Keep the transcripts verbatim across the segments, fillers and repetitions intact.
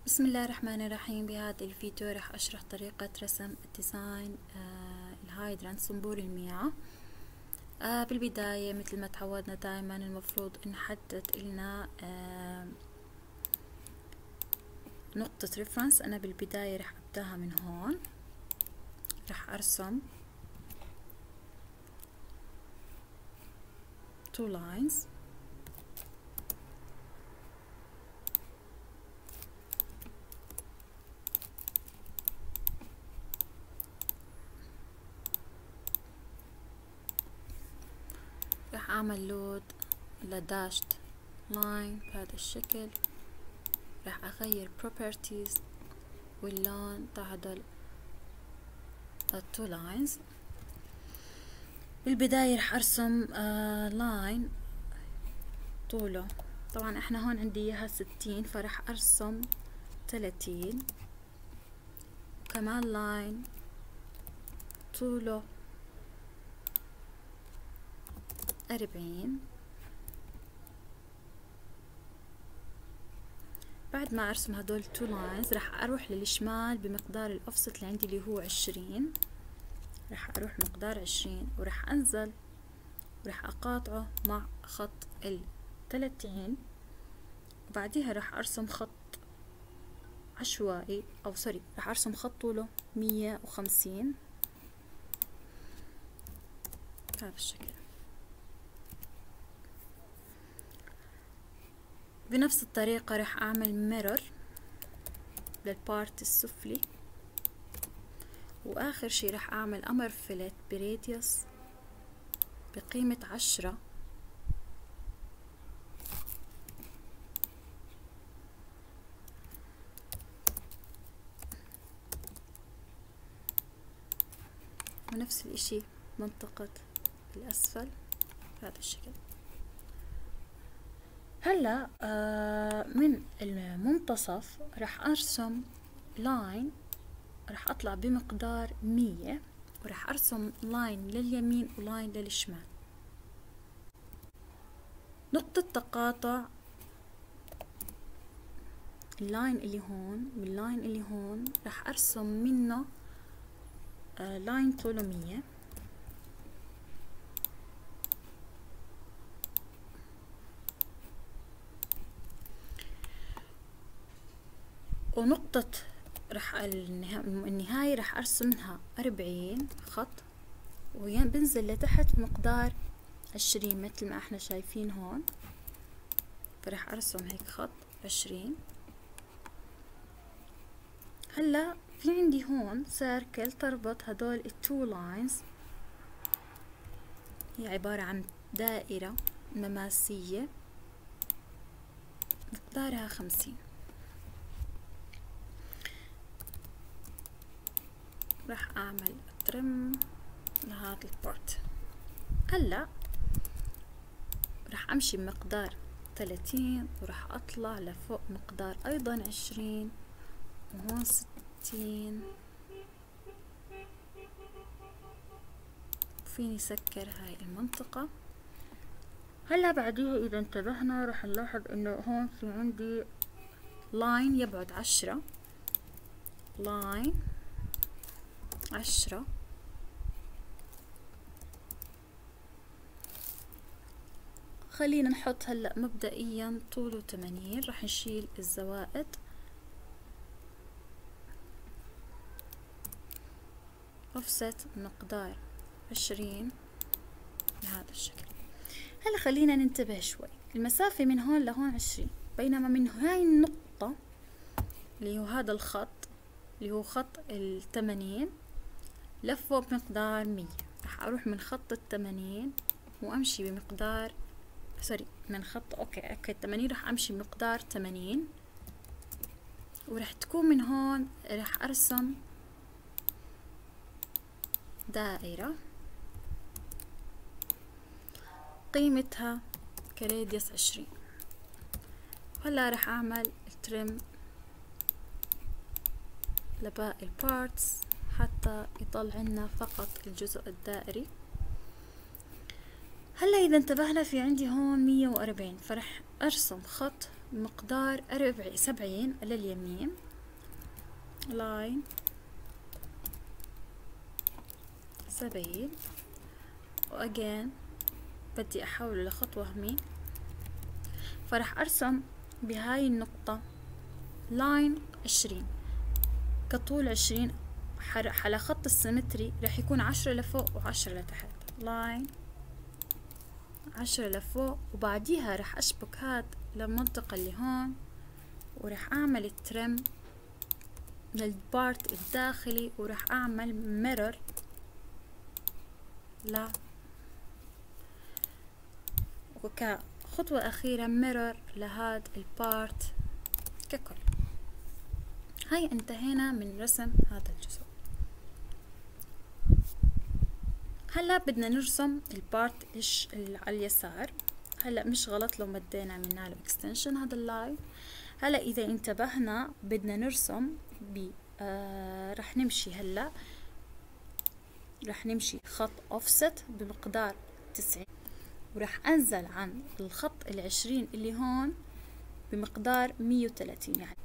بسم الله الرحمن الرحيم. بهذا الفيديو راح أشرح طريقة رسم ديزاين آه الهايدرانت صنبور المياه. آه بالبداية مثل ما تعودنا دائما المفروض نحدد لنا آه نقطة ريفرنس. أنا بالبداية راح أبداها من هون، راح أرسم two lines راح أعمل لود لداشت لاين بهذا الشكل. راح أغير properties واللون تاع هدول التو لاينز. بالبداية راح أرسم لاين طوله، طبعا احنا هون عندي اياها ستين فراح أرسم ثلاثين، وكمان لاين طوله أربعين. بعد ما ارسم هدول تو لاينز راح اروح للشمال بمقدار الاوفست اللي عندي اللي هو عشرين. راح اروح مقدار عشرين وراح انزل وراح اقاطعه مع خط الثلاثين، وبعديها راح ارسم خط عشوائي او سوري راح ارسم خط طوله مية وخمسين بهذا الشكل. بنفس الطريقة راح اعمل ميرور للبارت السفلي، واخر شي راح اعمل امر فيلت براديوس بقيمة عشرة، ونفس الاشي منطقة الاسفل بهذا الشكل. هلا آه من المنتصف راح ارسم لاين، راح اطلع بمقدار مية وراح ارسم لاين لليمين ولاين للشمال. نقطة تقاطع اللاين اللي هون واللاين اللي هون راح ارسم منه آه لاين طوله مية، ونقطة راح النهاية راح ارسم منها أربعين خط، وبنزل لتحت بمقدار عشرين مثل ما احنا شايفين هون. فراح ارسم هيك خط عشرين. هلا في عندي هون سيركل تربط هدول التو لاينز، هي عبارة عن دائرة مماسية مقدارها خمسين. راح اعمل ترم لهذا البارت. هلا راح امشي بمقدار ثلاثين وراح اطلع لفوق مقدار ايضا عشرين، وهون ستين. فيني سكر هاي المنطقة. هلا بعديها اذا انتبهنا راح نلاحظ انه هون في عندي لاين يبعد عشرة، لاين عشرة. خلينا نحط هلا مبدئيا طوله ثمانين، راح نشيل الزوائد. اوفست مقدار عشرين بهذا الشكل. هلا خلينا ننتبه شوي، المسافة من هون لهون عشرين، بينما من هاي النقطة اللي هو هذا الخط اللي هو خط الثمانين لفه بمقدار مية. راح اروح من خط الثمانين وامشي بمقدار سوري من خط اوكي اوكي الثمانين راح امشي بمقدار ثمانين، وراح تكون من هون راح ارسم دائرة قيمتها كراديوس عشرين. هلا راح اعمل ترم لباقي البارتس حتى يطلع لنا فقط الجزء الدائري. هلا اذا انتبهنا في عندي هون مية وأربعين، فرح ارسم خط مقدار أربع سبعين لليمين، لاين سبعين، وأجين بدي أحوله لخط وهمي، فرح أرسم بهاي النقطة لاين عشرين كطول عشرين على خط السيمتري، رح يكون عشرة لفوق وعشرة لتحت، لاين عشرة لفوق، وبعديها رح أشبك هاد للمنطقة اللي هون، ورح أعمل الترم للبارت الداخلي، ورح أعمل ميرور لا وكخطوة أخيرة ميرور لهاد البارت ككل. هاي انتهينا من رسم هذا الجزء. هلا بدنا نرسم البارت ايش على اليسار. هلا مش غلط لو مدينا عملنا له اكستنشن هذا اللاين. هلا اذا انتبهنا بدنا نرسم ب آه رح نمشي هلا رح نمشي خط اوفست بمقدار تسعين، ورح انزل عن الخط العشرين اللي هون بمقدار مية وثلاثين، يعني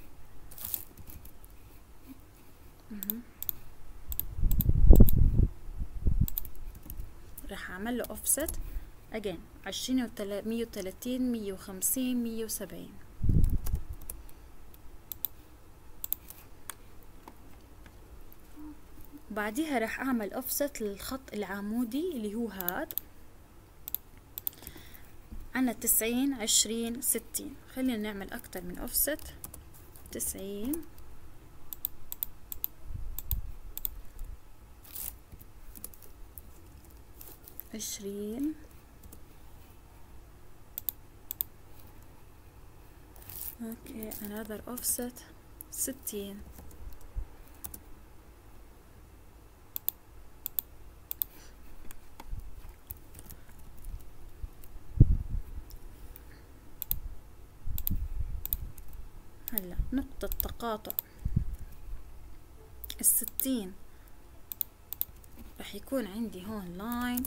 راح اعمل له اوفست اجين عشرين مية وثلاثين مية وخمسين مية وسبعين. بعديها راح اعمل اوفست للخط العمودي اللي هو هاد، عنا تسعين عشرين ستين. خلينا نعمل اكتر من اوفست، تسعين عشرين اوكي another offset ستين. هلا نقطة تقاطع الستين راح يكون عندي هون لاين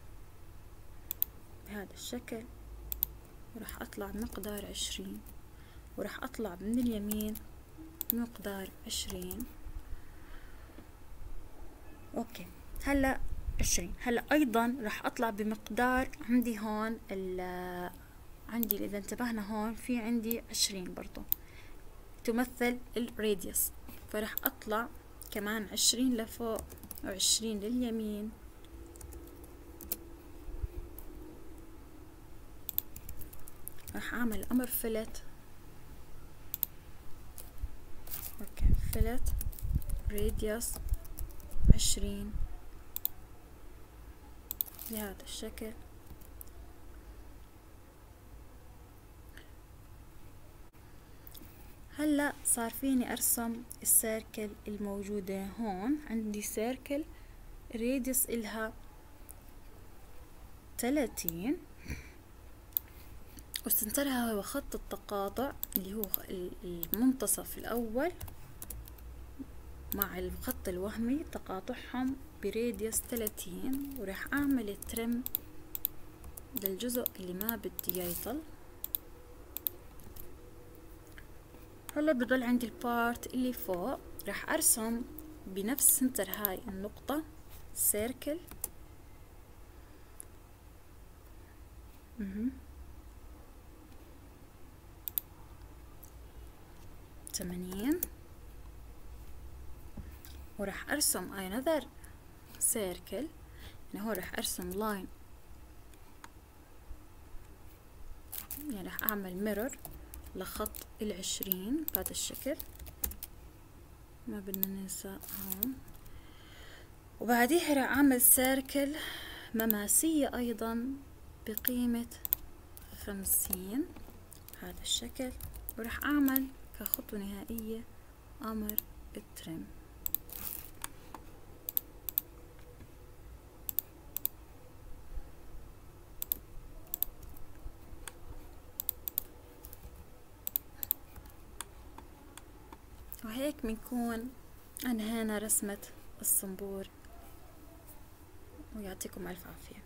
بهذا الشكل، وراح اطلع مقدار عشرين، وراح اطلع من اليمين مقدار عشرين. اوكي هلا عشرين. هلا ايضا راح اطلع بمقدار عندي هون عندي اذا انتبهنا هون في عندي عشرين برضو تمثل الراديوس، فراح اطلع كمان عشرين لفوق وعشرين لليمين، راح اعمل امر فلت. اوكي فلت راديوس عشرين بهذا الشكل. هلا صار فيني ارسم السيركل الموجودة هون. عندي سيركل راديوس الها ثلاثين، وسنترها هو خط التقاطع اللي هو المنتصف الاول مع الخط الوهمي، تقاطعهم براديوس ثلاثين، وراح اعمل الترم للجزء اللي ما بدي يطل. هلا بضل عندي البارت اللي فوق، راح ارسم بنفس سنتر هاي النقطة سيركل ثمانين، وراح ارسم another سيركل. يعني هو راح ارسم لاين، يعني راح اعمل ميرور لخط العشرين بهذا الشكل، ما بدنا ننسى هون. وبعديها راح اعمل سيركل مماسية ايضا بقيمة خمسين هذا الشكل، وراح اعمل كخطوة نهائية امر الترم. وهيك بنكون انهينا رسمة الصنبور، ويعطيكم الف عافية.